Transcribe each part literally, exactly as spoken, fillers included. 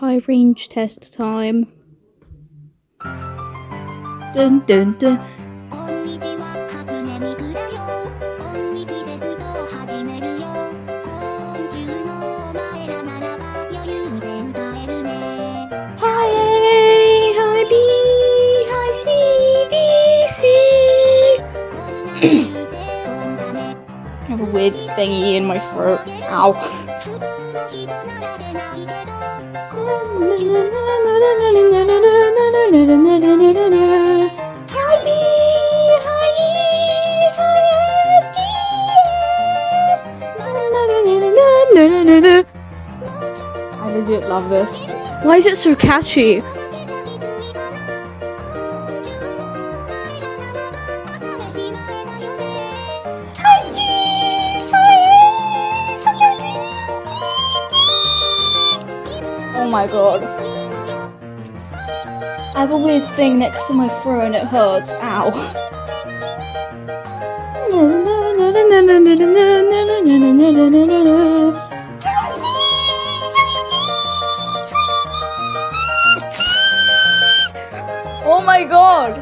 high range test time. Dun dun dun. High A, high B, high C, D, C. I have a weird thingy in my throat. Ow. High D, high E, high F, G, F. I legit love this. Why is it so catchy? Oh my god. I have a weird thing next to my throat and it hurts. Ow. Oh my god.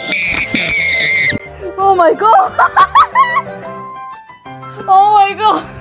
Oh my god. Oh my god.